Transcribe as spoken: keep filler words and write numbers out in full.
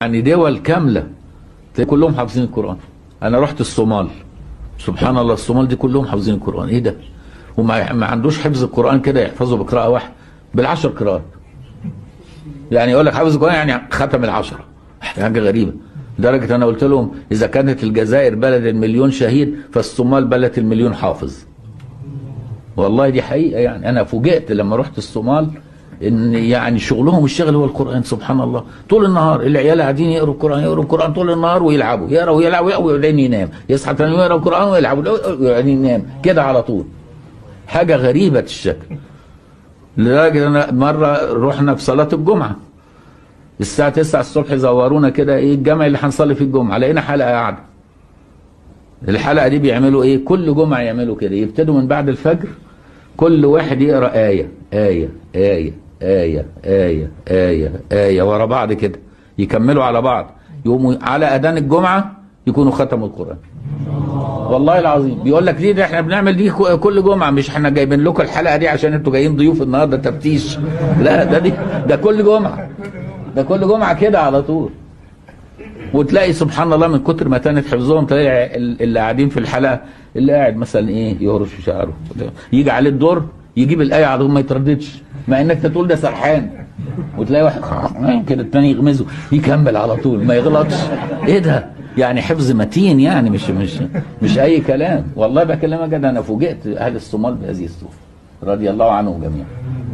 يعني دول كامله تلاقي كلهم حافظين القران. انا رحت الصومال، سبحان الله، الصومال دي كلهم حافظين القران. ايه ده؟ وما ما عندوش حفظ القران كده يحفظه بقراءه واحده، بالعشر قراءات. يعني يقول لك حافظ القران يعني ختم العشره. حاجه غريبه. لدرجه انا قلت لهم اذا كانت الجزائر بلد المليون شهيد فالصومال بلد المليون حافظ. والله دي حقيقه. يعني انا فوجئت لما رحت الصومال ان يعني شغلهم الشغل هو القران. سبحان الله، طول النهار العيال قاعدين يقروا القران يقروا القران طول النهار ويلعبوا، يقروا ويلعبوا وبعدين ينام، يصحى ثاني يوم يقرا القران ويلعبوا وبعدين ينام كده على طول. حاجه غريبه الشكل. لدرجه انا مره رحنا في صلاه الجمعه الساعه تسعة الصبح، زورونا كده ايه الجامع اللي هنصلي فيه الجمعه، لقينا حلقه قاعده. الحلقه دي بيعملوا ايه؟ كل جمعه يعملوا كده، يبتدوا من بعد الفجر كل واحد يقرا ايه ايه ايه آية آية آية آية ورا بعض كده، يكملوا على بعض، يقوموا على أذان الجمعة يكونوا ختموا القرآن. والله العظيم. بيقول لك ليه ده احنا بنعمل دي كل جمعة، مش احنا جايبين لكم الحلقة دي عشان انتوا جايين ضيوف النهارده تفتيش. لا، ده دي ده كل جمعة، ده كل جمعة كده على طول. وتلاقي سبحان الله من كتر ما كانت حفظهم تلاقي اللي قاعدين في الحلقة اللي قاعد مثلا ايه يهرش في شعره، يجي عليه الدور يجيب الآية على طول ما يترددش، مع انك تقول ده سرحان، وتلاقي واحد كده الثاني يغمزه يكمل على طول ما يغلطش. ايه ده؟ يعني حفظ متين، يعني مش مش مش اي كلام. والله بكلمك كده، انا فوجئت اهل الصومال بهذه الصوره رضي الله عنهم جميعا.